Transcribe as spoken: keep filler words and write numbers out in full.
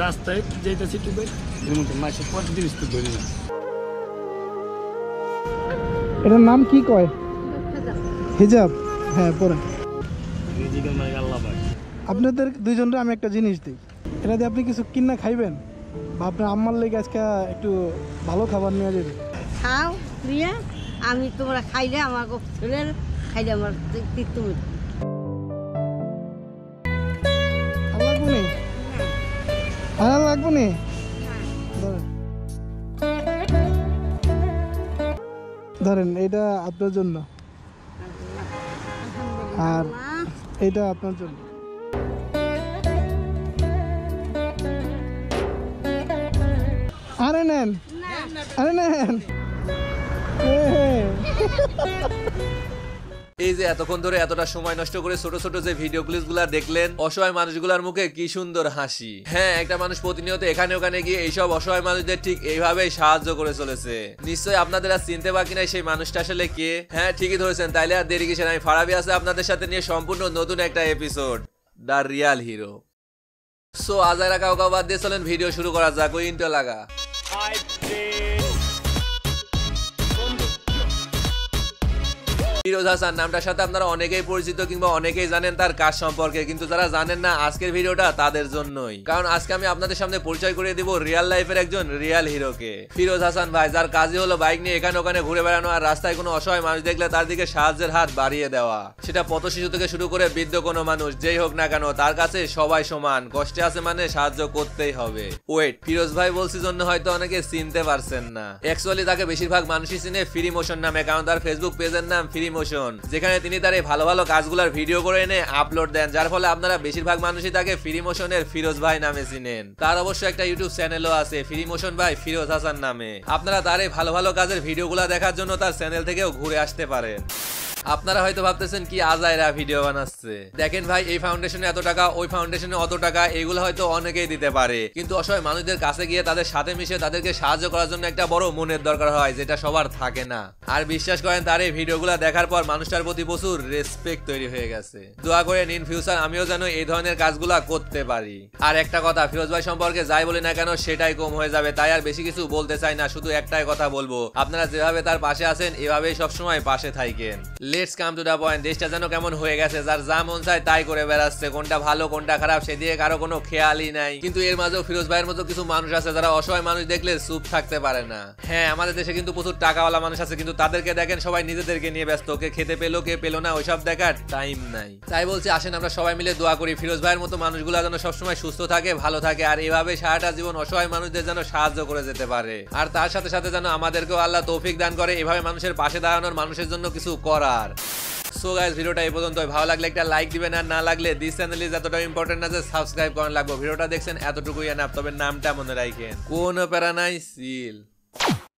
রাস্তায় যেতেছি একটু ভাই এর মধ্যে মাসে প্রতিদিন একটু ধরি না। এটার নাম কি কয়? হিজাব। হ্যাঁ পরে আপনাদের দুইজনের আমি একটা জিনিস দিই, এটা দিয়ে আপনি কিছু কিনা খাইবেন বা আপনার আম্মার লেগে আজকে একটু ভালো খাবার নিয়ে যাবে। খাও নিয়ে আমি তোমরা খাইলে আমার ছেলের খাইলে আমার তুমি লাগবো নি আর লাগবো নি ধরেন এটা আপনার জন্য আর এটা আপনার জন্য। আরে নেন আরে নেন। এই যে এতক্ষণ ধরে এতটা সময় নষ্ট করে ছোট ছোট যে ভিডিও ক্লিপগুলো দেখলেন, অসহায় মানুষগুলোর মুখে কি সুন্দর হাসি। হ্যাঁ, একটা মানুষ প্রতিনিয়ত এখানে ওখানে গিয়ে এইসব অসহায় মানুষদের ঠিক এইভাবেই সাহায্য করে চলেছে। নিশ্চয়ই আপনাদের আর চিনতে বাকি নাই সেই মানুষটা আসলে কে। হ্যাঁ ঠিকই ধরেছেন, তাইলে আর দেরি কিসের, আমি ফারাবি আছে আপনাদের সাথে নিয়ে সম্পূর্ণ নতুন একটা episode, the real hero. So আজারা কাউ কাউ বাদ দিয়ে চলেন ভিডিও শুরু করা যাক। ওই ইন্টো লাগা। ফিরোজ হাসান নামটার সাথে আপনারা অনেকেই পরিচিত কিংবা অনেকেই জানেন তার কাজ সম্পর্কে, কিন্তু যারা জানেন না আজকের ভিডিওটা তাদের জন্যই, কারণ আজকে আমি আপনাদের সামনে পরিচয় করিয়ে দিব রিয়েল লাইফের একজন রিয়েল হিরোকে। ফিরোজ হাসান ভাই, যার কাজই হলো বাইক নিয়ে এখানে ওখানে ঘুরে বেড়ানো আর রাস্তায় কোনো অসহায় মানুষ দেখলে তার দিকে সাহায্যের হাত বাড়িয়ে দেওয়া। সেটা পথ শিশু থেকে শুরু করে বৃদ্ধ কোনো মানুষ যেই হোক না কেন, তার কাছে সবাই সমান, কষ্টে আছে মানে সাহায্য করতেই হবে। ওয়েট, ফিরোজ ভাই বলছি জন্য হয়তো অনেকে চিনতে পারছেন না। অ্যাকচুয়ালি তাকে বেশিরভাগ মানুষই চিনে ফ্রি মোশন নামে, কারণ তার ফেসবুক পেজের নাম ফ্রি মোশন, যেখানে তিনি তার এই ভালো ভালো কাজগুলোর ভিডিও করে এনে আপলোড দেন, যার ফলে আপনারা বেশিরভাগ মানুষই তাকে ফ্রি মোশনের ফিরোজ ভাই নামে চিনেন। তার অবশ্য একটা ইউটিউব চ্যানেলও আছে ফ্রি মোশন ভাই ফিরোজ হাসান নামে। আপনারা তার এই ভালো ভালো কাজের ভিডিওগুলো দেখার জন্য তার চ্যানেল থেকেও ঘুরে আসতে পারেন। আপনারা হয়তো ভাবতেছেন কি আজাইরা ভিডিও বানাচ্ছে। দেখেন ভাই, এই ফাউন্ডেশনে এত টাকা, ওই ফাউন্ডেশনে অত টাকা, এগুলো হয়তো অনেকেই দিতে পারে, কিন্তু অসহায় মানুষদের কাছে গিয়ে তাদের সাথে মিশে তাদেরকে সাহায্য করার জন্য একটা বড় মনের দরকার হয়, যেটা সবার থাকে না। আর বিশ্বাস করেন, তার এই ভিডিওগুলো দেখার পর মানুষটার প্রতি প্রচুর রেসপেক্ট তৈরি হয়ে গেছে। দোয়া করেন ইন ফিউচার আমিও যেন এই ধরনের কাজগুলো করতে পারি। আর একটা কথা, ফিরোজ ভাই সম্পর্কে যাই বলি না কেন সেটাই কম হয়ে যাবে, তাই আর বেশি কিছু বলতে চাই না। শুধু একটাই কথা বলবো, আপনারা যেভাবে তার পাশে আছেন এভাবেই সবসময় পাশে থাকেন। Let's come to the point. দেশটা যেন কেমন হয়ে গেছে, যার যা মন চায় তাই করে বেড়াচ্ছে, কোনটা ভালো কোনটা খারাপ সেদিকে কারো কোনো খেয়ালই নাই। কিন্তু এর মাঝেও ফিরোজ ভাইয়ের মতো কিছু মানুষ আছে যারা অসহায় মানুষ দেখলে চুপ থাকতে পারে না। হ্যাঁ, আমাদের দেশে কিন্তু প্রচুর টাকাওয়ালা মানুষ আছে, কিন্তু তাদেরকে দেখেন সবাই নিজেদেরকে নিয়ে ব্যস্ত, কে খেতে পেলো কে পেলো না ওইসব দেখার টাইম নাই। তাই বলছি, আসেন আমরা সবাই মিলে দোয়া করি ফিরোজ ভাইয়ের মতো মানুষগুলো যেন সবসময় সুস্থ থাকে, ভালো থাকে, আর এভাবে সারাটা জীবন অসহায় মানুষদের যেন সাহায্য করে যেতে পারে। আর তার সাথে সাথে যেন আমাদেরকেও আল্লাহ তৌফিক দান করে এভাবে মানুষের পাশে দাঁড়ানোর, মানুষের জন্য কিছু করার। সো গাইস, ভিডিওটা এই পর্যন্তই। ভালো লাগলে একটা লাইক দিবেন, আর না লাগলে দিস চ্যানেল ইজ এতটা ইম্পর্টেন্ট না যে সাবস্ক্রাইব করার লাগবে। ভিডিওটা দেখছেন এতটুকুই এনাফ, তবে নামটা মনে রাখেন, কোন প্যারা নাই, সিল।